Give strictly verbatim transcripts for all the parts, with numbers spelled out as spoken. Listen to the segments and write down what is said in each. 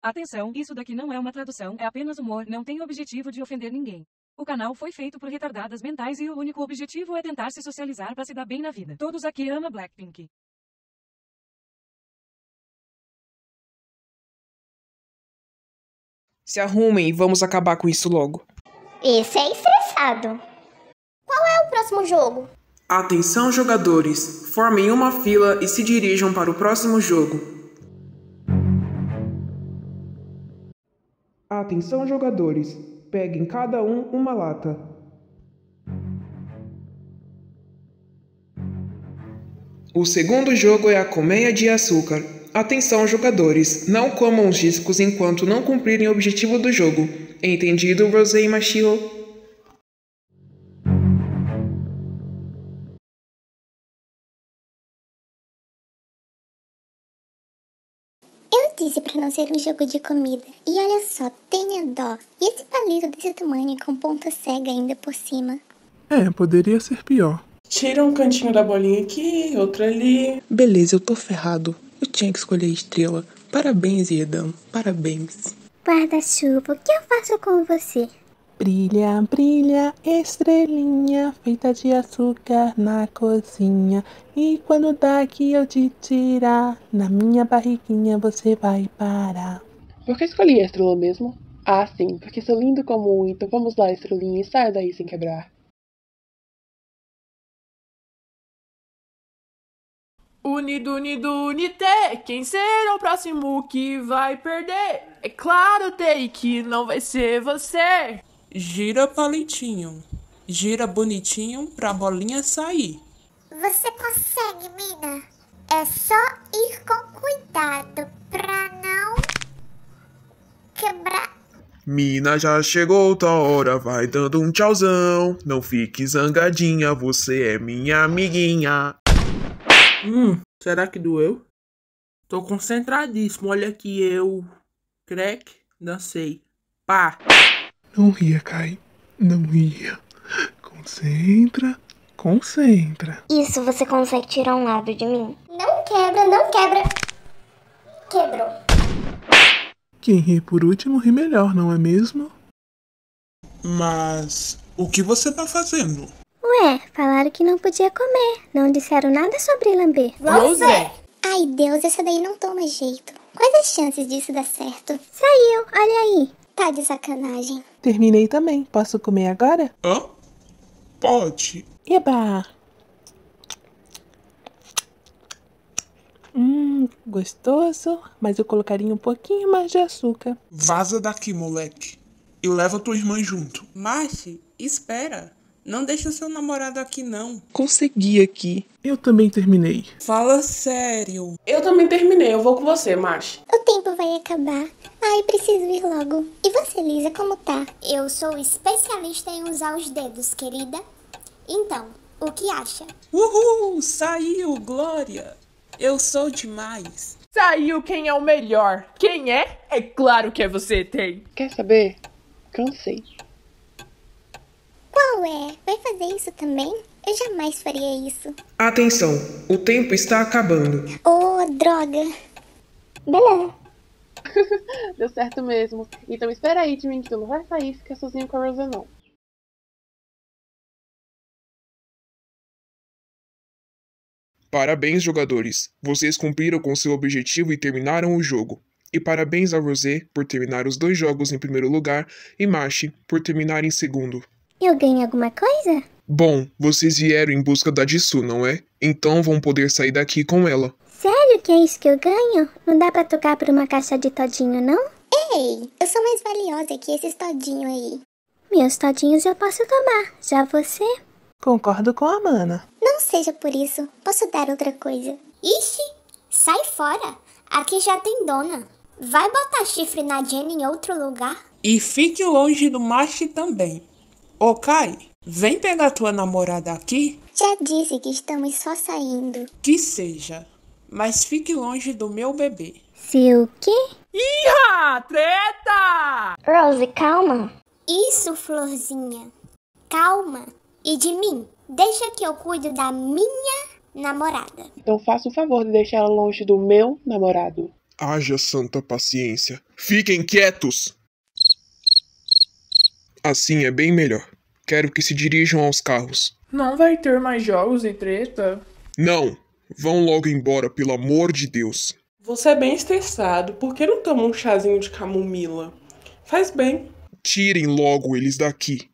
Atenção, isso daqui não é uma tradução, é apenas humor, não tem o objetivo de ofender ninguém. O canal foi feito por retardadas mentais e o único objetivo é tentar se socializar para se dar bem na vida. Todos aqui amam Blackpink. Se arrumem e vamos acabar com isso logo. Esse é estressado. Qual é o próximo jogo? Atenção, jogadores! Formem uma fila e se dirijam para o próximo jogo. Atenção, jogadores! Peguem cada um uma lata. O segundo jogo é a colmeia de açúcar. Atenção, jogadores! Não comam os discos enquanto não cumprirem o objetivo do jogo. Entendido, Rosé e Machio? Eu disse pra não ser um jogo de comida. E olha só, tenha dó. E esse palito desse tamanho com ponta cega ainda por cima? É, poderia ser pior. Tira um cantinho da bolinha aqui, outro ali. Beleza, eu tô ferrado. Eu tinha que escolher estrela. Parabéns, Iedam. Parabéns. Guarda-chuva, o que eu faço com você? Brilha, brilha, estrelinha, feita de açúcar na cozinha. E quando daqui eu te tirar, na minha barriguinha você vai parar. Por que escolhi a estrela mesmo? Ah, sim, porque sou lindo como um, então vamos lá, estrelinha, e saia daí sem quebrar. Unido, unido, unite, quem será o próximo que vai perder? É claro, Tei, que não vai ser você. Gira palitinho, gira bonitinho pra bolinha sair. Você consegue, mina. É só ir com cuidado pra não quebrar. Mina, já chegou tua hora, vai dando um tchauzão. Não fique zangadinha, você é minha amiguinha. Hum, será que doeu? Tô concentradíssimo, olha aqui eu. Crack, dancei. Pá! Não ria, Kai. Não ria. Concentra, concentra. Isso você consegue tirar um lado de mim? Não quebra, não quebra. Quebrou. Quem ri por último ri melhor, não é mesmo? Mas o que você tá fazendo? Ué, falaram que não podia comer. Não disseram nada sobre lamber. Rosé! Ai, Deus, essa daí não toma jeito. Quais as chances disso dar certo? Saiu, olha aí. Tá de sacanagem. Terminei também. Posso comer agora? Hã? Pode. Eba! Hum, gostoso, mas eu colocaria um pouquinho mais de açúcar. Vaza daqui, moleque. E leva tua irmã junto. Machi, espera. Não deixa seu namorado aqui, não. Consegui aqui. Eu também terminei. Fala sério. Eu também terminei, eu vou com você, Machi. O tempo vai acabar. Ai, preciso ir logo. E você, Lisa, como tá? Eu sou especialista em usar os dedos, querida. Então, o que acha? Uhul, saiu, Glória. Eu sou demais. Saiu quem é o melhor. Quem é? É claro que é você, Tei. Quer saber? Cansei. Qual é? Vai fazer isso também? Eu jamais faria isso. Atenção, o tempo está acabando. Oh, droga. Beleza. Deu certo mesmo. Então espera aí, Jimin, que tu não vai sair e ficar sozinho com a Rosa, não. Parabéns, jogadores. Vocês cumpriram com seu objetivo e terminaram o jogo. E parabéns a Rosé por terminar os dois jogos em primeiro lugar e Machi por terminar em segundo. Eu ganho alguma coisa? Bom, vocês vieram em busca da Jisoo, não é? Então vão poder sair daqui com ela. Sério que é isso que eu ganho? Não dá pra trocar por uma caixa de todinho, não? Ei, eu sou mais valiosa que esses todinhos aí. Meus todinhos eu posso tomar, já você? Concordo com a Mana. Não seja por isso, posso dar outra coisa. Ixi, sai fora. Aqui já tem dona. Vai botar chifre na Jenny em outro lugar? E fique longe do Machi também. Ô, Kai, vem pegar tua namorada aqui? Já disse que estamos só saindo. Que seja, mas fique longe do meu bebê. Seu quê? Iha! Treta! Rose, calma. Isso, Florzinha. Calma. E de mim, deixa que eu cuido da minha namorada. Então faça o favor de deixar ela longe do meu namorado. Haja santa paciência. Fiquem quietos! Assim é bem melhor. Quero que se dirijam aos carros. Não vai ter mais jogos e treta? Não! Vão logo embora, pelo amor de Deus. Você é bem estressado. Por que não toma um chazinho de camomila? Faz bem. Tirem logo eles daqui.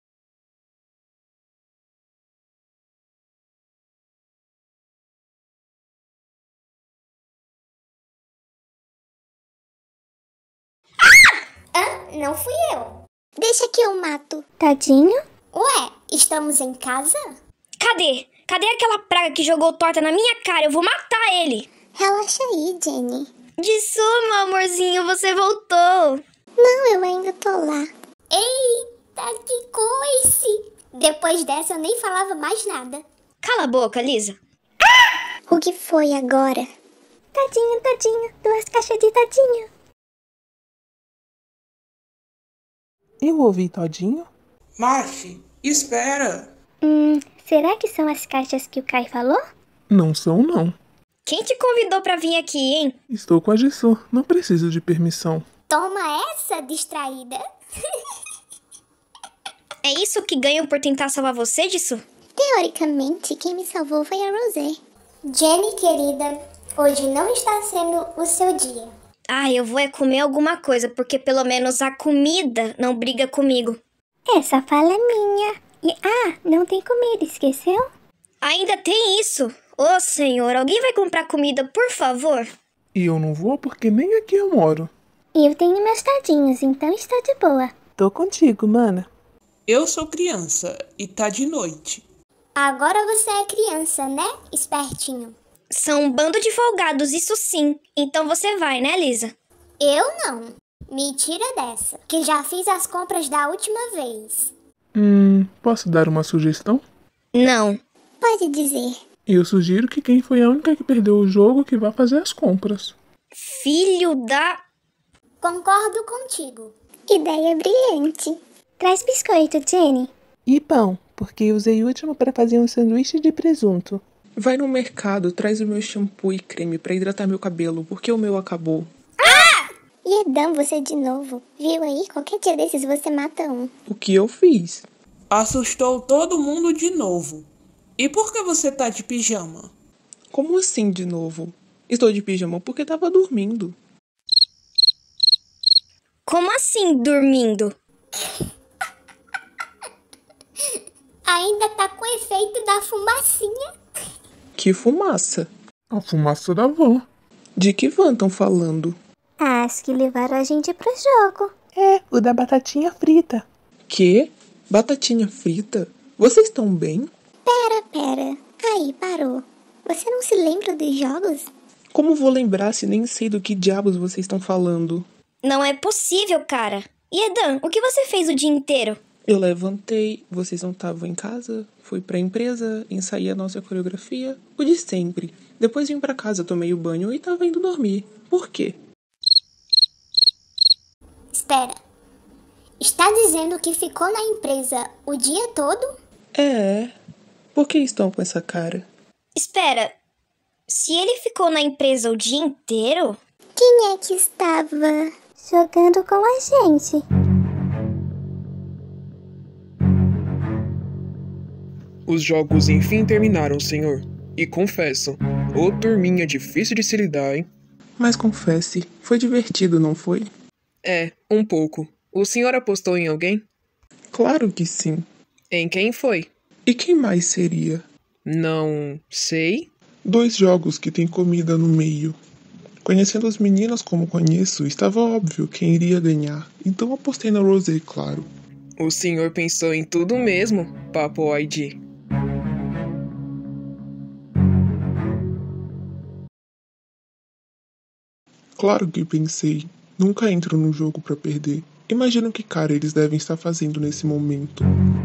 Ah, não fui eu. Deixa que eu mato. Tadinho? Ué, estamos em casa? Cadê? Cadê aquela praga que jogou torta na minha cara? Eu vou matar ele. Relaxa aí, Jenny. Desculpa, meu amorzinho, você voltou. Não, eu ainda tô lá. Eita, que coice! Depois dessa eu nem falava mais nada. Cala a boca, Lisa. Ah! O que foi agora? Tadinho, tadinho. Duas caixas de tadinho. Eu ouvi todinho? Machi, espera. Hum, será que são as caixas que o Kai falou? Não são, não. Quem te convidou pra vir aqui, hein? Estou com a Jisoo, não preciso de permissão. Toma essa, distraída. É isso que ganham por tentar salvar você, Jisoo? Teoricamente, quem me salvou foi a Rosé. Jenny, querida, hoje não está sendo o seu dia. Ah, eu vou é comer alguma coisa, porque pelo menos a comida não briga comigo. Essa fala é minha. E, ah, não tem comida, esqueceu? Ainda tem isso. Ô, oh, senhor, alguém vai comprar comida, por favor? E eu não vou porque nem aqui eu moro. Eu tenho meus tadinhos, então está de boa. Tô contigo, mana. Eu sou criança e tá de noite. Agora você é criança, né, espertinho? São um bando de folgados, isso sim. Então você vai, né, Lisa? Eu não. Me tira dessa, que já fiz as compras da última vez. Hum, posso dar uma sugestão? Não. Pode dizer. Eu sugiro que quem foi a única que perdeu o jogo que vá fazer as compras. Filho da... Concordo contigo. Ideia brilhante. Traz biscoito, Jenny. E pão, porque eu usei o último para fazer um sanduíche de presunto. Vai no mercado, traz o meu shampoo e creme pra hidratar meu cabelo, porque o meu acabou. Ah! Iedão, você de novo. Viu aí? Qualquer dia desses você mata um. O que eu fiz? Assustou todo mundo de novo. E por que você tá de pijama? Como assim de novo? Estou de pijama porque tava dormindo. Como assim dormindo? Ainda tá com efeito da fumacinha. Que fumaça? A fumaça da van. De que van tão falando? As que levaram a gente pro jogo. É, o da batatinha frita. Que? Batatinha frita? Vocês estão bem? Pera, pera. Aí, parou. Você não se lembra dos jogos? Como vou lembrar se nem sei do que diabos vocês estão falando? Não é possível, cara. Iedan, o que você fez o dia inteiro? Eu levantei, vocês não estavam em casa, fui pra empresa, ensaiei a nossa coreografia, o de sempre. Depois vim pra casa, tomei o banho e tava indo dormir. Por quê? Espera. Está dizendo que ficou na empresa o dia todo? É. Por que estão com essa cara? Espera. Se ele ficou na empresa o dia inteiro... Quem é que estava jogando com a gente? Os jogos enfim terminaram, senhor. E confesso, ô turminha difícil de se lidar, hein? Mas confesse, foi divertido, não foi? É, um pouco. O senhor apostou em alguém? Claro que sim. Em quem foi? E quem mais seria? Não sei. Dois jogos que tem comida no meio. Conhecendo as meninas como conheço, estava óbvio quem iria ganhar. Então apostei na Rosé, claro. O senhor pensou em tudo mesmo, Papo I D. Claro que pensei. Nunca entro no jogo pra perder. Imagino que cara eles devem estar fazendo nesse momento.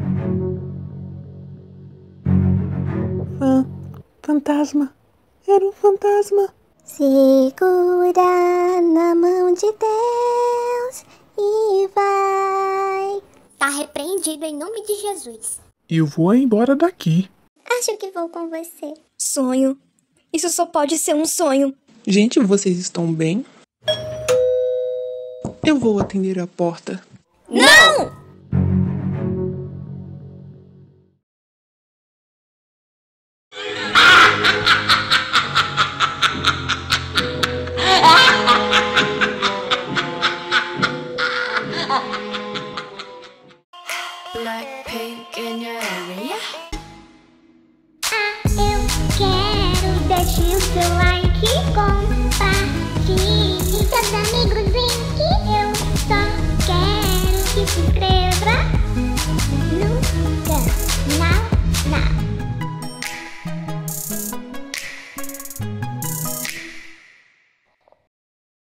Ah, fantasma. Era um fantasma. Segura na mão de Deus e vai. Tá repreendido em nome de Jesus. Eu vou embora daqui. Acho que vou com você. Sonho. Isso só pode ser um sonho. Gente, vocês estão bem? Eu vou atender a porta. Não! Blackpink in your area. Ah, eu quero deixar o seu like.